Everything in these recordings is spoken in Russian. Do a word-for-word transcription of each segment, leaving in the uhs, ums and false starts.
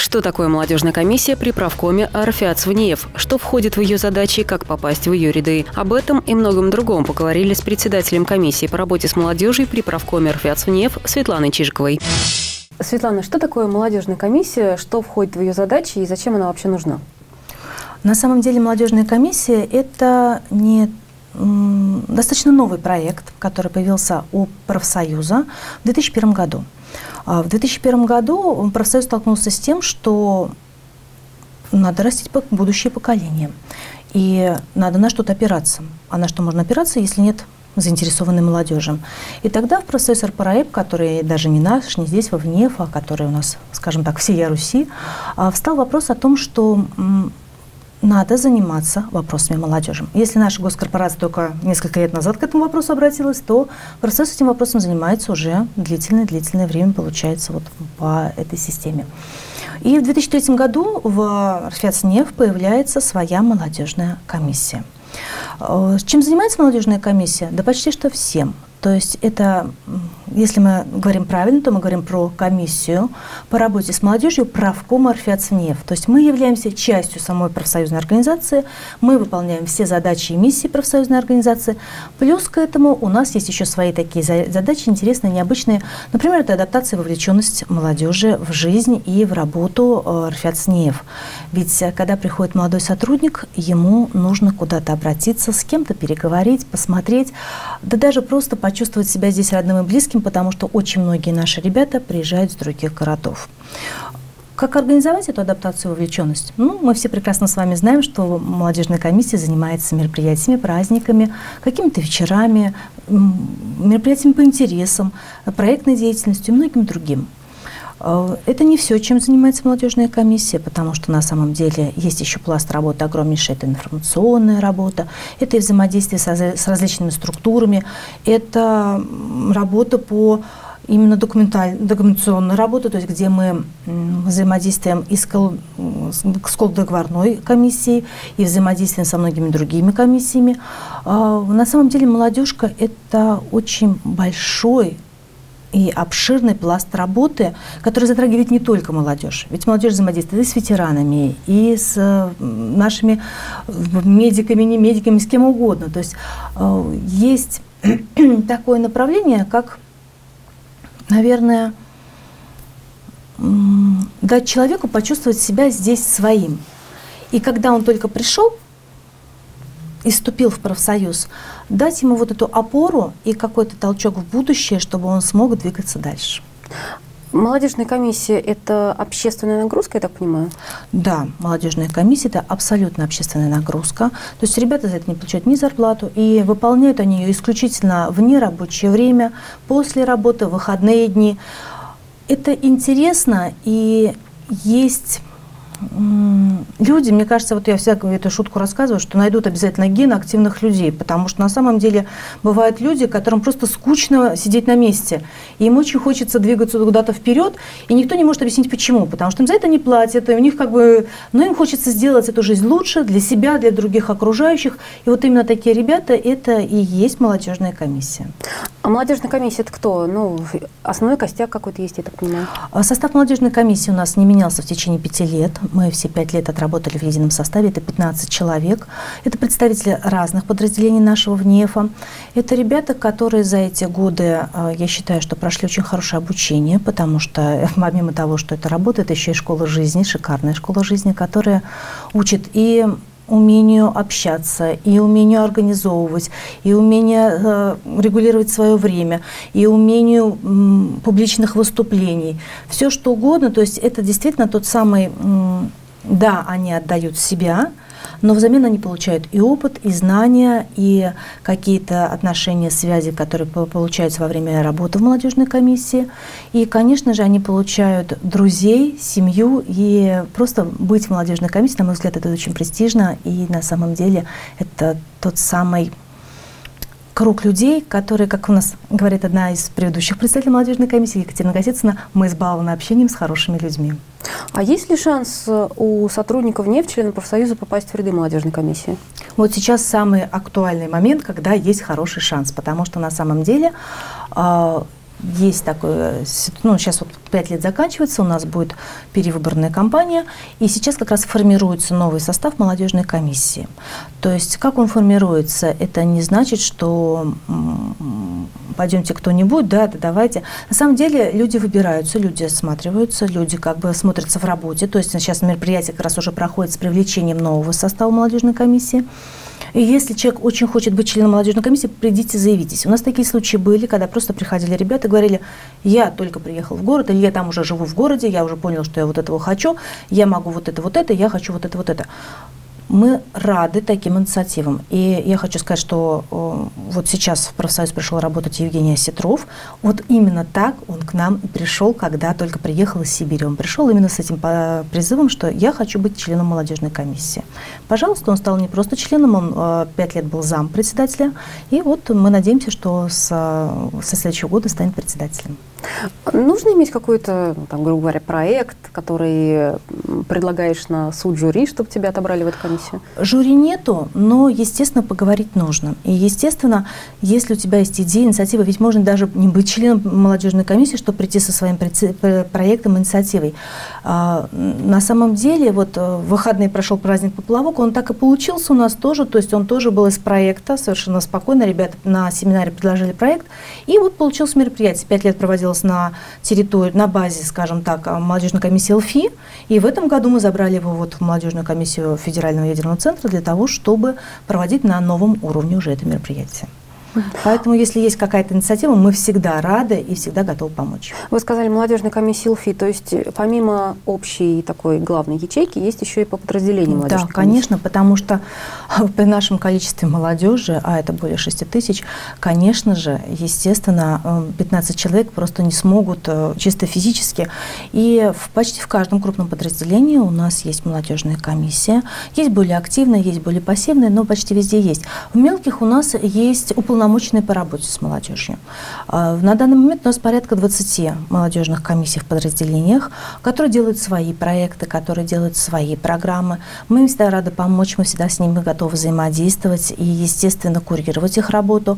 Что такое молодежная комиссия при правкоме РФЯЦ-ВНИЕФ? Что входит в ее задачи и как попасть в ее ряды? Об этом и многом другом поговорили с председателем комиссии по работе с молодежью при правкоме РФЯЦ-ВНИЕФ Светланой Чижиковой. Светлана, что такое молодежная комиссия, что входит в ее задачи и зачем она вообще нужна? На самом деле молодежная комиссия – это не достаточно новый проект, который появился у профсоюза в две тысячи первом году. В две тысячи первом году профсоюз столкнулся с тем, что надо растить будущее поколение. И надо на что-то опираться. А на что можно опираться, если нет заинтересованной молодежи? И тогда в профсоюз РПРАЭП, который даже не наш, не здесь, во ВНИЕФ, а который у нас, скажем так, всея Руси, встал вопрос о том, что надо заниматься вопросами молодежи. Если наша госкорпорация только несколько лет назад к этому вопросу обратилась, то профсоюз этим вопросом занимается уже длительное-длительное время, получается, вот по этой системе. И в две тысячи третьем году в РФЯЦ-ВНИЕФ появляется своя молодежная комиссия. Чем занимается молодежная комиссия? Да почти что всем. То есть это, если мы говорим правильно, то мы говорим про комиссию по работе с молодежью правкома РФЯЦ-ВНИЕФ. То есть мы являемся частью самой профсоюзной организации, мы выполняем все задачи и миссии профсоюзной организации. Плюс к этому у нас есть еще свои такие задачи интересные, необычные. Например, это адаптация и вовлеченность молодежи в жизнь и в работу РФЯЦ-ВНИЕФ. Ведь когда приходит молодой сотрудник, ему нужно куда-то обратиться, с кем-то переговорить, посмотреть, да даже просто почувствовать себя здесь родным и близким, потому что очень многие наши ребята приезжают с других городов. Как организовать эту адаптацию и вовлеченность? Ну, мы все прекрасно с вами знаем, что молодежная комиссия занимается мероприятиями, праздниками, какими-то вечерами, мероприятиями по интересам, проектной деятельностью и многим другим. Это не все, чем занимается молодежная комиссия, потому что на самом деле есть еще пласт работы огромнейший, это информационная работа, это и взаимодействие с различными структурами, это работа по именно документационной работе, то есть где мы взаимодействуем и с колдоговорной комиссией, и взаимодействуем со многими другими комиссиями. На самом деле молодежка – это очень большой и обширный пласт работы, который затрагивает не только молодежь. Ведь молодежь взаимодействует и с ветеранами, и с нашими медиками, не медиками, с кем угодно. То есть есть такое направление, как, наверное, дать человеку почувствовать себя здесь своим. И когда он только пришел и вступил в профсоюз, дать ему вот эту опору и какой-то толчок в будущее, чтобы он смог двигаться дальше. Молодежная комиссия – это общественная нагрузка, я так понимаю? Да, молодежная комиссия – это абсолютно общественная нагрузка. То есть ребята за это не получают ни зарплату, и выполняют они ее исключительно в нерабочее время, после работы, в выходные дни. Это интересно, и есть люди, мне кажется, вот я всякую эту шутку рассказываю, что найдут обязательно ген активных людей, потому что на самом деле бывают люди, которым просто скучно сидеть на месте, и им очень хочется двигаться куда-то вперед, и никто не может объяснить почему, потому что им за это не платят, и у них как бы, но им хочется сделать эту жизнь лучше для себя, для других окружающих, и вот именно такие ребята, это и есть молодежная комиссия. А молодежная комиссия – это кто? Ну, основной костяк какой-то есть, я так понимаю. Состав молодежной комиссии у нас не менялся в течение пяти лет. Мы все пять лет отработали в едином составе, это пятнадцать человек. Это представители разных подразделений нашего ВНИЕФа. Это ребята, которые за эти годы, я считаю, что прошли очень хорошее обучение, потому что помимо того, что это работа, это еще и школа жизни, шикарная школа жизни, которая учит и умению общаться, и умению организовывать, и умению э, регулировать свое время, и умению м, публичных выступлений. Все что угодно, то есть это действительно тот самый, м, да, они отдают себя, но взамен они получают и опыт, и знания, и какие-то отношения, связи, которые получаются во время работы в молодежной комиссии. И, конечно же, они получают друзей, семью, и просто быть в молодежной комиссии, на мой взгляд, это очень престижно, и на самом деле это тот самый круг людей, которые, как у нас говорит одна из предыдущих представителей молодежной комиссии, Екатерина Гасицына, мы избалованы общением с хорошими людьми. А есть ли шанс у сотрудников НИЕФ, членов профсоюза, попасть в ряды молодежной комиссии? Вот сейчас самый актуальный момент, когда есть хороший шанс, потому что на самом деле э, есть такое, ну, сейчас вот пять лет заканчивается, у нас будет перевыборная кампания, и сейчас как раз формируется новый состав молодежной комиссии. То есть, как он формируется, это не значит, что пойдемте кто-нибудь, да, да, давайте. На самом деле люди выбираются, люди осматриваются, люди как бы смотрятся в работе. То есть сейчас мероприятие как раз уже проходит с привлечением нового состава молодежной комиссии. И если человек очень хочет быть членом молодежной комиссии, придите, заявитесь. У нас такие случаи были, когда просто приходили ребята и говорили: я только приехал в город, или я там уже живу в городе, я уже понял, что я вот этого хочу, я могу вот это, вот это, я хочу вот это, вот это. Мы рады таким инициативам. И я хочу сказать, что э, вот сейчас в профсоюз пришел работать Евгений Осетров. Вот именно так он к нам и пришел, когда только приехал из Сибири. Он пришел именно с этим призывом, что я хочу быть членом молодежной комиссии. Пожалуйста, он стал не просто членом, он э, пять лет был зампредседателя. И вот мы надеемся, что с, со следующего года станет председателем. Нужно иметь какой-то, там, грубо говоря, проект, который предлагаешь на суд жюри, чтобы тебя отобрали в эту комиссию? Жюри нету, но, естественно, поговорить нужно. И, естественно, если у тебя есть идея, инициатива, ведь можно даже не быть членом молодежной комиссии, чтобы прийти со своим проектом, инициативой. А, на самом деле, вот в выходные прошел праздник Поплавок, он так и получился у нас тоже, то есть он тоже был из проекта, совершенно спокойно, ребята на семинаре предложили проект, и вот получилось мероприятие. Пять лет проводилось на территории, на базе, скажем так, молодежной комиссии ЛФИ, и в этом году мы забрали его вот в молодежную комиссию Федерального ядерного центра для того, чтобы проводить на новом уровне уже это мероприятие. Поэтому, если есть какая-то инициатива, мы всегда рады и всегда готовы помочь. Вы сказали молодежная комиссия ЛФИ, то есть помимо общей такой главной ячейки, есть еще и по подразделениям молодежной Да, комиссии? конечно, потому что при нашем количестве молодежи, а это более шести тысяч, конечно же, естественно, пятнадцать человек просто не смогут чисто физически. И в, почти в каждом крупном подразделении у нас есть молодежная комиссия. Есть более активная, есть более пассивная, но почти везде есть. В мелких у нас есть уполномоченные по работе с молодежью. На данный момент у нас порядка двадцати молодежных комиссий в подразделениях, которые делают свои проекты, которые делают свои программы. Мы им всегда рады помочь, мы всегда с ними готовы взаимодействовать и, естественно, курировать их работу.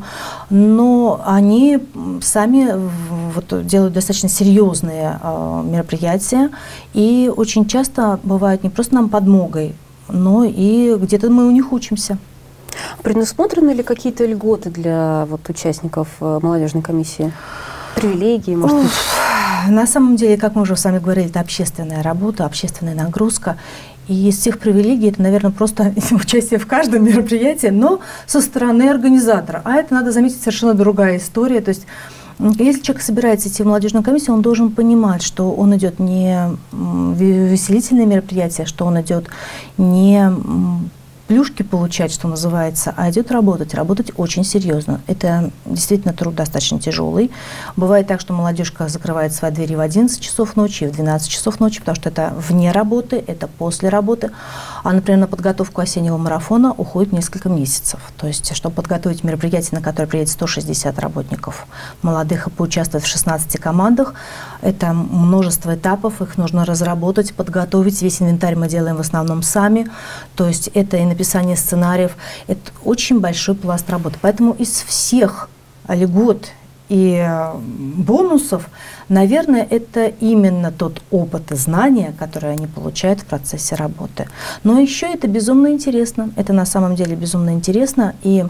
Но они сами вот делают достаточно серьезные мероприятия и очень часто бывают не просто нам подмогой, но и где-то мы у них учимся. Предусмотрены ли какие-то льготы для вот, участников молодежной комиссии? Привилегии, может быть? На самом деле, как мы уже с вами говорили, это общественная работа, общественная нагрузка. И из всех привилегий это, наверное, просто участие в каждом мероприятии, но со стороны организатора. А это, надо заметить, совершенно другая история. То есть, если человек собирается идти в молодежную комиссию, он должен понимать, что он идет не в веселительное мероприятие, что он идет не плюшки получать, что называется, а идет работать, работать очень серьезно. Это действительно труд достаточно тяжелый. Бывает так, что молодежка закрывает свои двери в одиннадцать часов ночи, в двенадцать часов ночи, потому что это вне работы, это после работы. А, например, на подготовку осеннего марафона уходит несколько месяцев. То есть, чтобы подготовить мероприятие, на которое приедет сто шестьдесят работников молодых и поучаствовать в шестнадцати командах, это множество этапов, их нужно разработать, подготовить. Весь инвентарь мы делаем в основном сами. То есть, это и написание сценариев, это очень большой пласт работы. Поэтому из всех льгот и бонусов, наверное, это именно тот опыт и знания, которые они получают в процессе работы. Но еще это безумно интересно. Это на самом деле безумно интересно. И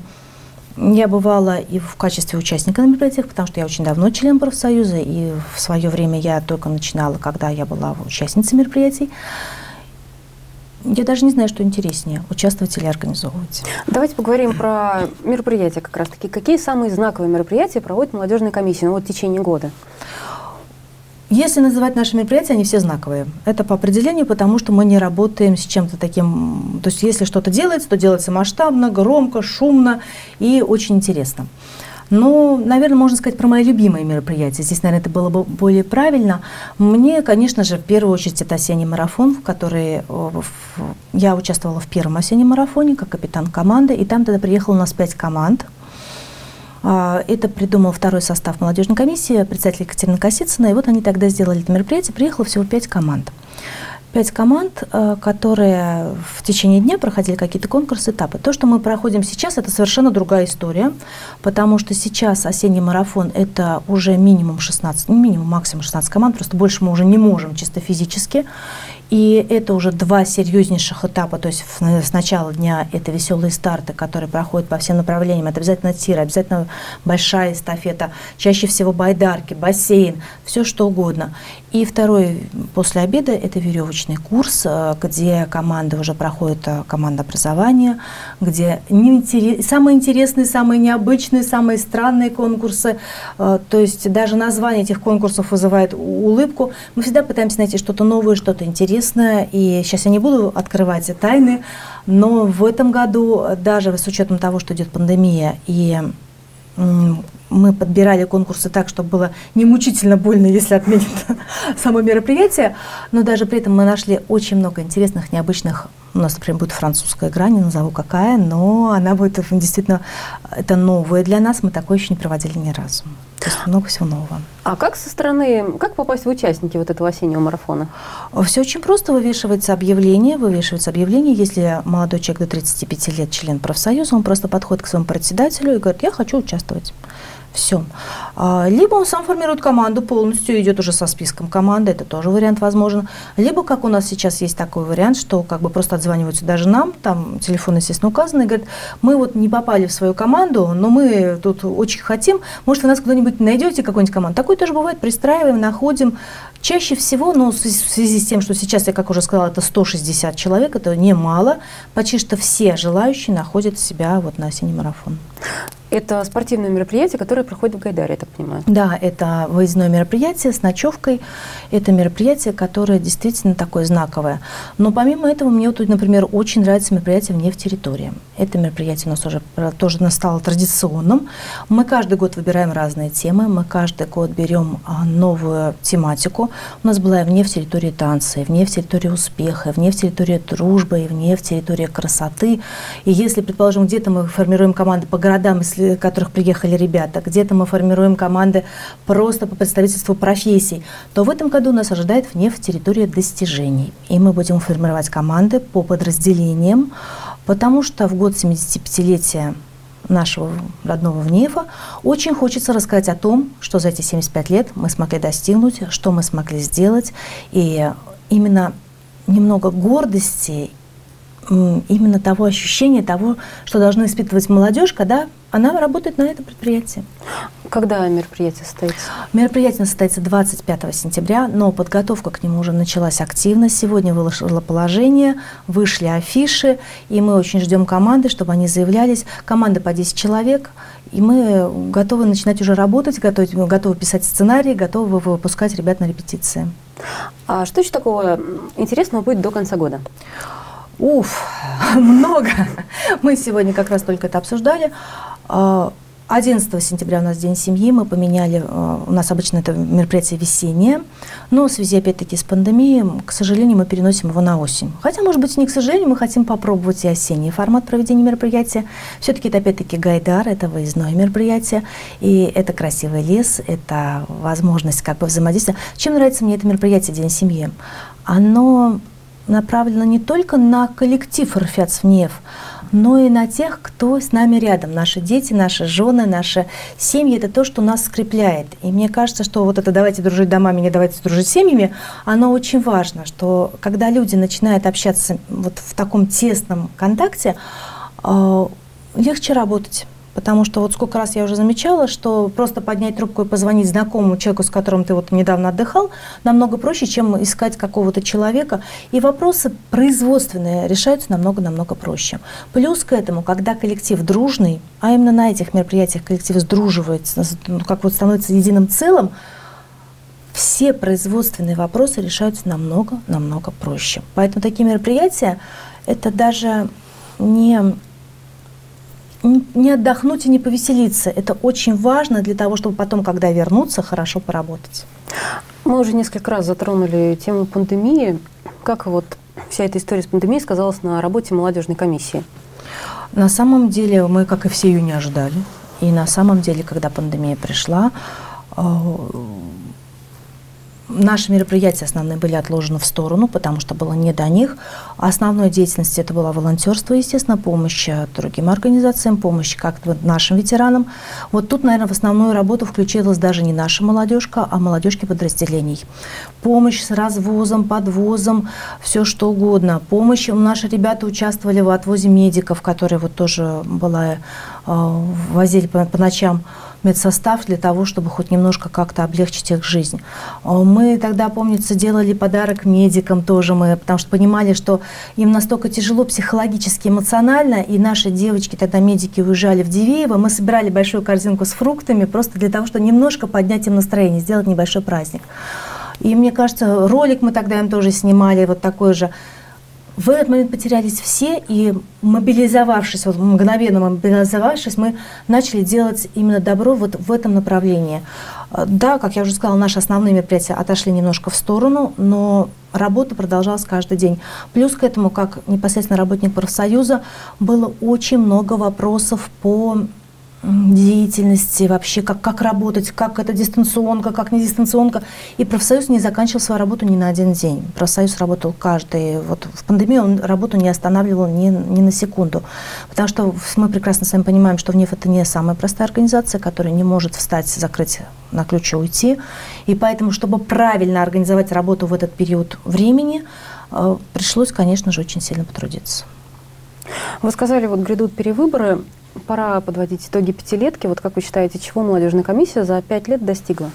я бывала и в качестве участника на мероприятиях, потому что я очень давно член профсоюза, и в свое время я только начинала, когда я была участницей мероприятий. Я даже не знаю, что интереснее, участвовать или организовывать. Давайте поговорим про мероприятия как раз-таки. Какие самые знаковые мероприятия проводит молодежная комиссия, ну, вот в течение года? Если называть наши мероприятия, они все знаковые. Это по определению, потому что мы не работаем с чем-то таким. То есть если что-то делается, то делается масштабно, громко, шумно и очень интересно. Ну, наверное, можно сказать про мои любимые мероприятия. Здесь, наверное, это было бы более правильно. Мне, конечно же, в первую очередь это осенний марафон, в который я участвовала в первом осеннем марафоне как капитан команды. И там тогда приехало у нас пять команд. Это придумал второй состав молодежной комиссии, председатель Екатерина Косицына. И вот они тогда сделали это мероприятие. Приехало всего пять команд. Пять команд, которые в течение дня проходили какие-то конкурсы, этапы. То, что мы проходим сейчас, это совершенно другая история, потому что сейчас осенний марафон – это уже минимум шестнадцать, минимум максимум шестнадцать команд, просто больше мы уже не можем чисто физически. И это уже два серьезнейших этапа, то есть с начала дня это веселые старты, которые проходят по всем направлениям. Это обязательно тир, обязательно большая эстафета, чаще всего байдарки, бассейн, все что угодно. И второй после обеда это веревочный курс, где команда уже проходит командообразование, где самые интересные, самые необычные, самые странные конкурсы. То есть даже название этих конкурсов вызывает улыбку. Мы всегда пытаемся найти что-то новое, что-то интересное. И сейчас я не буду открывать тайны, но в этом году, даже с учетом того, что идет пандемия, и мы подбирали конкурсы так, чтобы было не мучительно больно, если отменят само мероприятие, но даже при этом мы нашли очень много интересных, необычных. У нас, например, будет французская игра, не назову какая, но она будет действительно, это новое для нас, мы такое еще не проводили ни разу. То есть много всего нового. А как со стороны, как попасть в участники вот этого осеннего марафона? Все очень просто. Вывешивается объявление, вывешивается объявление. Если молодой человек до тридцати пяти лет, член профсоюза, он просто подходит к своему председателю и говорит: я хочу участвовать. Все. Либо он сам формирует команду полностью, идет уже со списком команды, это тоже вариант возможен. Либо, как у нас сейчас есть такой вариант, что как бы просто отзваниваются даже нам, там телефон, естественно, указан, и говорят: мы вот не попали в свою команду, но мы тут очень хотим, может, вы нас куда-нибудь найдете, какую-нибудь команду. Такое тоже бывает, пристраиваем, находим. Чаще всего, ну, в связи с тем, что сейчас, я как уже сказала, это сто шестьдесят человек, это немало, почти что все желающие находят себя вот на осенний марафон. Это спортивное мероприятие, которое проходит в Гайдаре, я так понимаю. Да, это выездное мероприятие с ночевкой. Это мероприятие, которое действительно такое знаковое. Но помимо этого, мне вот, например, очень нравится мероприятие «Вне в территории». Это мероприятие у нас уже тоже стало традиционным. Мы каждый год выбираем разные темы, мы каждый год берем новую тематику. У нас была «Вне в территории танцы», «Вне в территории успеха», «Вне в территории дружбы», и «Вне в территории красоты». И если, предположим, где-то мы формируем команды по городам, из которых приехали ребята, где-то мы формируем команды просто по представительству профессий, то в этом году нас ожидает «Вне в территории достижений». И мы будем формировать команды по подразделениям, потому что в год семидесятипятилетия нашего родного ВНИЭФа очень хочется рассказать о том, что за эти семьдесят пять лет мы смогли достигнуть, что мы смогли сделать, и именно немного гордости, именно того ощущения, того, что должна испытывать молодежь, когда она работает на этом предприятии. Когда мероприятие состоится? Мероприятие состоится двадцать пятого сентября, но подготовка к нему уже началась активно. Сегодня вышло положение, вышли афиши, и мы очень ждем команды, чтобы они заявлялись. Команда по десять человек, и мы готовы начинать уже работать, готовы, готовы писать сценарий, готовы выпускать ребят на репетиции. А что еще такого интересного будет до конца года? Уф, много. Мы сегодня как раз только это обсуждали. одиннадцатого сентября у нас День семьи, мы поменяли, у нас обычно это мероприятие весеннее, но в связи, опять-таки, с пандемией, к сожалению, мы переносим его на осень. Хотя, может быть, не к сожалению, мы хотим попробовать и осенний формат проведения мероприятия. Все-таки это, опять-таки, Гайдар, это выездное мероприятие, и это красивый лес, это возможность как бы взаимодействия. Чем нравится мне это мероприятие День семьи? Оно направлено не только на коллектив РФЯЦ-ВНИЭФ, но и на тех, кто с нами рядом. Наши дети, наши жены, наши семьи – это то, что нас скрепляет. И мне кажется, что вот это «давайте дружить домами, не давайте дружить семьями», оно очень важно, что когда люди начинают общаться вот в таком тесном контакте, э, легче работать. Потому что вот сколько раз я уже замечала, что просто поднять трубку и позвонить знакомому человеку, с которым ты вот недавно отдыхал, намного проще, чем искать какого-то человека. И вопросы производственные решаются намного-намного проще. Плюс к этому, когда коллектив дружный, а именно на этих мероприятиях коллектив сдруживается, ну, как вот становится единым целым, все производственные вопросы решаются намного-намного проще. Поэтому такие мероприятия – это даже не... не отдохнуть и не повеселиться. Это очень важно для того, чтобы потом, когда вернуться, хорошо поработать. Мы уже несколько раз затронули тему пандемии. Как вот вся эта история с пандемией сказалась на работе молодежной комиссии? На самом деле мы, как и все, ее не ожидали. И на самом деле, когда пандемия пришла, Наши мероприятия основные были отложены в сторону, потому что было не до них. Основной деятельностью это было волонтерство, естественно, помощь другим организациям, помощь как-то нашим ветеранам. Вот тут, наверное, в основную работу включилась даже не наша молодежка, а молодежки подразделений. Помощь с развозом, подвозом, все что угодно. Помощь, наши ребята участвовали в отвозе медиков, которые вот тоже была, возили по, по ночам медсостав для того, чтобы хоть немножко как-то облегчить их жизнь. Мы тогда, помнится, делали подарок медикам тоже, мы, потому что понимали, что им настолько тяжело психологически, эмоционально, и наши девочки, тогда медики, уезжали в Дивеево, мы собирали большую корзинку с фруктами просто для того, чтобы немножко поднять им настроение, сделать небольшой праздник. И мне кажется, ролик мы тогда им тоже снимали, вот такой же. В этот момент потерялись все, и мобилизовавшись, вот мгновенно мобилизовавшись, мы начали делать именно добро вот в этом направлении. Да, как я уже сказала, наши основные мероприятия отошли немножко в сторону, но работа продолжалась каждый день. Плюс к этому, как непосредственно работник профсоюза, было очень много вопросов по деятельности, вообще, как, как работать, как это дистанционка, как не дистанционка. И профсоюз не заканчивал свою работу ни на один день. Профсоюз работал каждый. Вот в пандемию он работу не останавливал ни, ни на секунду. Потому что мы прекрасно сами понимаем, что ВНЕФ это не самая простая организация, которая не может встать, закрыть на ключ и уйти. И поэтому, чтобы правильно организовать работу в этот период времени, пришлось, конечно же, очень сильно потрудиться. Вы сказали, вот грядут перевыборы. Пора подводить итоги пятилетки. Вот как вы считаете, чего молодежная комиссия за пять лет достигла?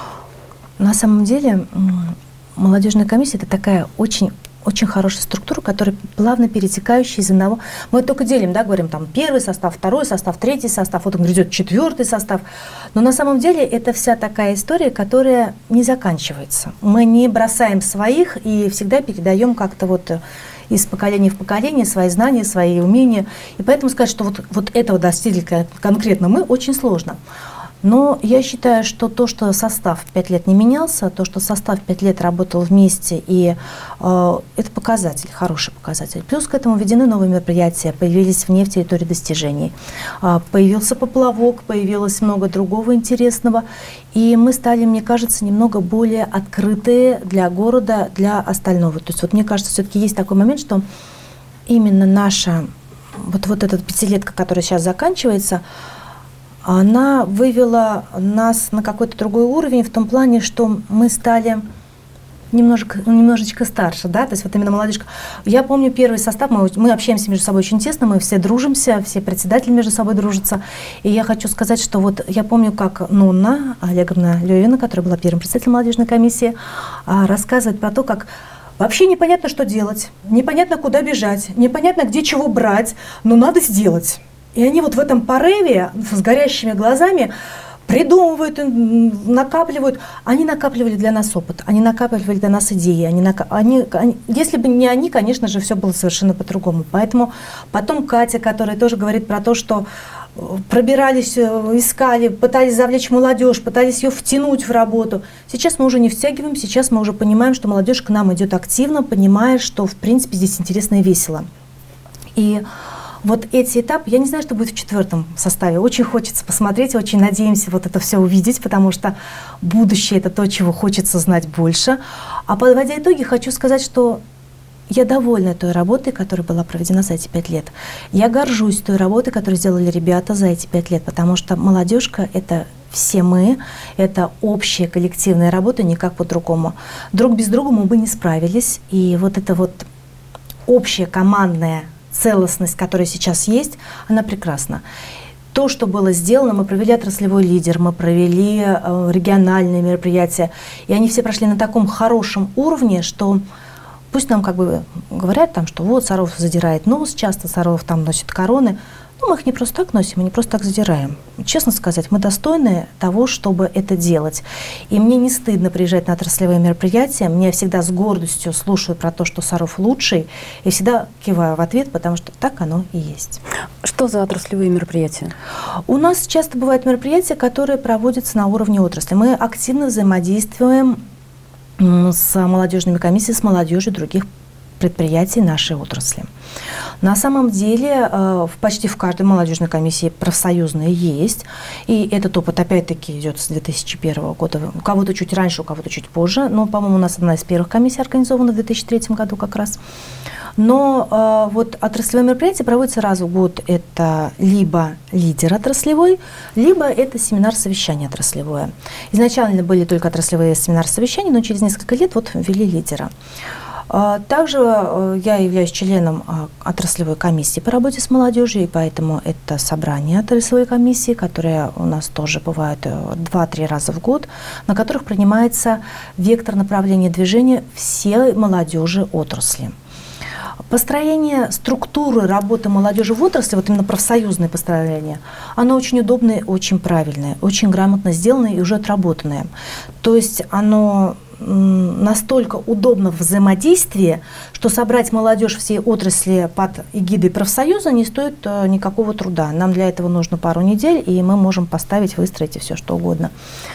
На самом деле молодежная комиссия – это такая очень, очень хорошая структура, которая плавно перетекающая из одного. Мы только делим, да, говорим, там первый состав, второй состав, третий состав, вот он грядет четвертый состав. Но на самом деле это вся такая история, которая не заканчивается. Мы не бросаем своих и всегда передаем как-то вот из поколения в поколение свои знания, свои умения. И поэтому сказать, что вот, вот этого достигли конкретно мы, очень сложно. Но я считаю, что то, что состав пять лет не менялся, то, что состав пять лет работал вместе, и э, это показатель, хороший показатель. Плюс к этому введены новые мероприятия, появились вне территории достижений. Э, появился поплавок, появилось много другого интересного. И мы стали, мне кажется, немного более открытые для города, для остального. То есть вот мне кажется, все-таки есть такой момент, что именно наша, вот, вот эта пятилетка, которая сейчас заканчивается, она вывела нас на какой-то другой уровень в том плане, что мы стали немножко, немножечко старше, да, то есть вот именно молодежка. Я помню первый состав, мы, мы общаемся между собой очень тесно, мы все дружимся, все председатели между собой дружатся. И я хочу сказать, что вот я помню, как Нонна Олеговна Левина, которая была первым председателем молодежной комиссии, рассказывает про то, как вообще непонятно, что делать, непонятно, куда бежать, непонятно, где чего брать, но надо сделать. И они вот в этом порыве, с горящими глазами, придумывают, накапливают. Они накапливали для нас опыт, они накапливали для нас идеи. Они, они, они, если бы не они, конечно же, все было совершенно по-другому. Поэтому потом Катя, которая тоже говорит про то, что пробирались, искали, пытались завлечь молодежь, пытались ее втянуть в работу. Сейчас мы уже не втягиваем, сейчас мы уже понимаем, что молодежь к нам идет активно, понимая, что, в принципе, здесь интересно и весело. И вот эти этапы, я не знаю, что будет в четвертом составе. Очень хочется посмотреть, очень надеемся вот это все увидеть, потому что будущее – это то, чего хочется знать больше. А подводя итоги, хочу сказать, что я довольна той работой, которая была проведена за эти пять лет. Я горжусь той работой, которую сделали ребята за эти пять лет, потому что молодежка – это все мы, это общая коллективная работа, никак по-другому. Друг без друга мы бы не справились, и вот эта вот общая командная целостность, которая сейчас есть, она прекрасна. То, что было сделано, мы провели отраслевой лидер, мы провели э, региональные мероприятия, и они все прошли на таком хорошем уровне, что пусть нам как бы говорят, там, что вот Саров задирает нос, часто Саров там носит короны, но мы их не просто так носим, мы не просто так задираем. Честно сказать, мы достойны того, чтобы это делать. И мне не стыдно приезжать на отраслевые мероприятия, мне всегда с гордостью слушаю про то, что Саров лучший, и всегда киваю в ответ, потому что так оно и есть. Что за отраслевые мероприятия? У нас часто бывают мероприятия, которые проводятся на уровне отрасли. Мы активно взаимодействуем с молодежными комиссиями, с молодежью других предприятий нашей отрасли. На самом деле почти в каждой молодежной комиссии профсоюзные есть, и этот опыт опять-таки идет с две тысячи первого года. У кого-то чуть раньше, у кого-то чуть позже, но, по-моему, у нас одна из первых комиссий организована в две тысячи третьем году как раз. Но э, вот отраслевые мероприятия проводятся раз в год. Это либо лидер отраслевой, либо это семинар-совещание отраслевое. Изначально были только отраслевые семинар-совещания, но через несколько лет вот ввели лидера. Э, также э, я являюсь членом э, отраслевой комиссии по работе с молодежью, и поэтому это собрание отраслевой комиссии, которые у нас тоже бывают два-три раза в год, на которых принимается вектор направления движения всей молодежи отрасли. Построение структуры работы молодежи в отрасли, вот именно профсоюзное построение, оно очень удобное, очень правильное, очень грамотно сделанное и уже отработанное. То есть оно настолько удобно в взаимодействии, что собрать молодежь всей отрасли под эгидой профсоюза не стоит никакого труда. Нам для этого нужно пару недель, и мы можем поставить, выстроить и все что угодно.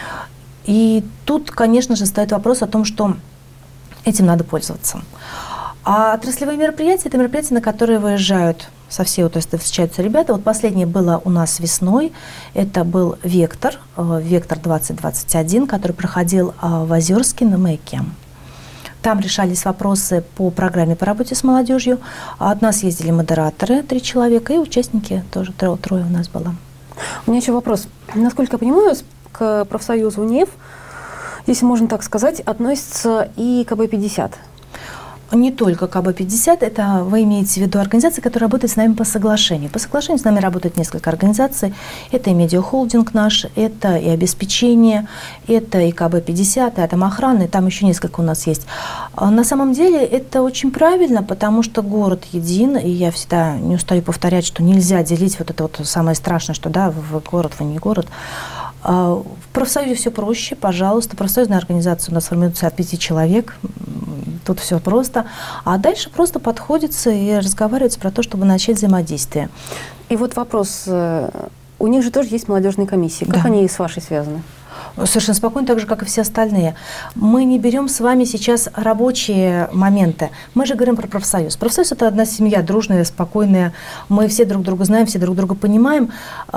И тут, конечно же, стоит вопрос о том, что этим надо пользоваться. А отраслевые мероприятия – это мероприятия, на которые выезжают со всей отрасли, встречаются ребята. Вот последнее было у нас весной. Это был «Вектор», «Вектор двадцать двадцать один», который проходил в Озерске на маяке. Там решались вопросы по программе по работе с молодежью. От нас ездили модераторы, три человека, и участники тоже трое, трое у нас было. У меня еще вопрос. Насколько я понимаю, к профсоюзу НИЭФ, если можно так сказать, относится и ка бэ пятьдесят. Не только ка бэ пятьдесят, это вы имеете в виду организации, которые работают с нами по соглашению. По соглашению с нами работает несколько организаций. Это и медиахолдинг наш, это и обеспечение, это и ка бэ пятьдесят, и атомохрана, и там еще несколько у нас есть. На самом деле это очень правильно, потому что город един, и я всегда не устаю повторять, что нельзя делить вот это вот самое страшное, что да, вы город, вы не город. В профсоюзе все проще, пожалуйста. Профсоюзная организация у нас формируется от пяти человек. Тут все просто. А дальше просто подходится и разговаривается про то, чтобы начать взаимодействие. И вот вопрос. У них же тоже есть молодежные комиссии. Как да. они с вашей связаны? Совершенно спокойно, так же, как и все остальные. Мы не берем с вами сейчас рабочие моменты. Мы же говорим про профсоюз. Профсоюз – это одна семья, дружная, спокойная. Мы все друг друга знаем, все друг друга понимаем.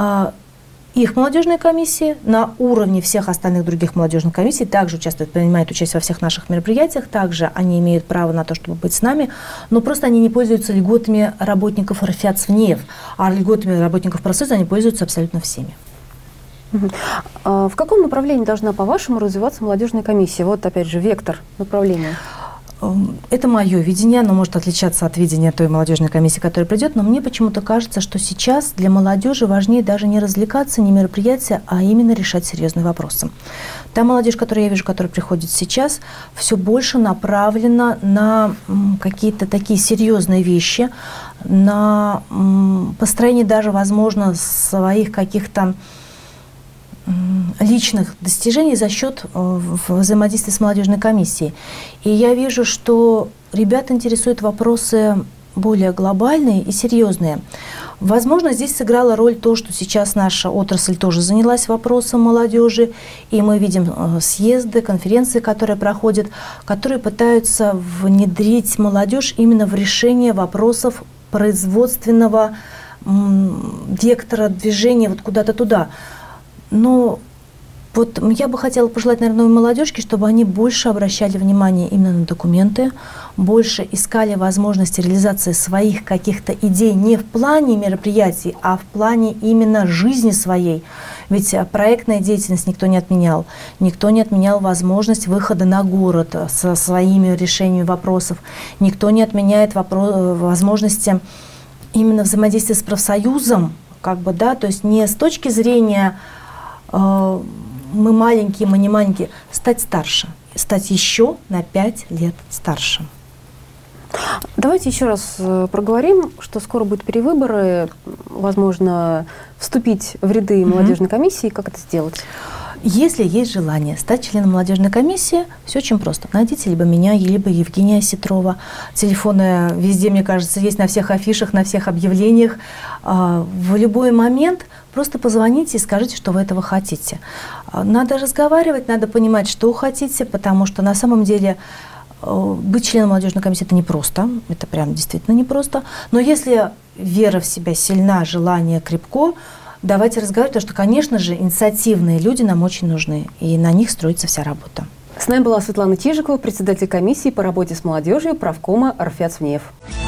Их молодежные комиссии на уровне всех остальных других молодежных комиссий также участвуют, принимают участие во всех наших мероприятиях, также они имеют право на то, чтобы быть с нами, но просто они не пользуются льготами работников РФЯЦ-ВНИЭФ, а льготами работников профсоюза они пользуются абсолютно всеми. В каком направлении должна, по-вашему, развиваться молодежная комиссия? Вот, опять же, вектор направления. Это мое видение, оно может отличаться от видения той молодежной комиссии, которая придет, но мне почему-то кажется, что сейчас для молодежи важнее даже не развлекаться, не мероприятия, а именно решать серьезные вопросы. Та молодежь, которую я вижу, которая приходит сейчас, все больше направлена на какие-то такие серьезные вещи, на построение даже, возможно, своих каких-то личных достижений за счет взаимодействия с молодежной комиссией. И я вижу, что ребят интересуют вопросы более глобальные и серьезные. Возможно, здесь сыграла роль то, что сейчас наша отрасль тоже занялась вопросом молодежи, и мы видим съезды, конференции, которые проходят, которые пытаются внедрить молодежь именно в решение вопросов производственного вектора движения вот куда-то туда. Но вот я бы хотела пожелать, наверное, молодежке, чтобы они больше обращали внимание именно на документы, больше искали возможности реализации своих каких-то идей не в плане мероприятий, а в плане именно жизни своей. Ведь проектная деятельность никто не отменял. Никто не отменял возможность выхода на город со своими решениями вопросов. Никто не отменяет вопрос, возможности именно взаимодействия с профсоюзом, как бы, да, то есть не с точки зрения мы маленькие, мы не маленькие, стать старше, стать еще на пять лет старше. Давайте еще раз проговорим, что скоро будут перевыборы, возможно, вступить в ряды молодежной комиссии. Как это сделать? Если есть желание стать членом молодежной комиссии, все очень просто. Найдите либо меня, либо Евгения Осетрова. Телефоны везде, мне кажется, есть на всех афишах, на всех объявлениях. В любой момент просто позвоните и скажите, что вы этого хотите. Надо разговаривать, надо понимать, что хотите, потому что на самом деле Быть членом молодежной комиссии – это непросто, это прям действительно непросто. Но если вера в себя сильна, желание крепко, давайте разговаривать, потому что, конечно же, инициативные люди нам очень нужны, и на них строится вся работа. С нами была Светлана Чижикова, председатель комиссии по работе с молодежью правкома РФЯЦ ВНЕФ.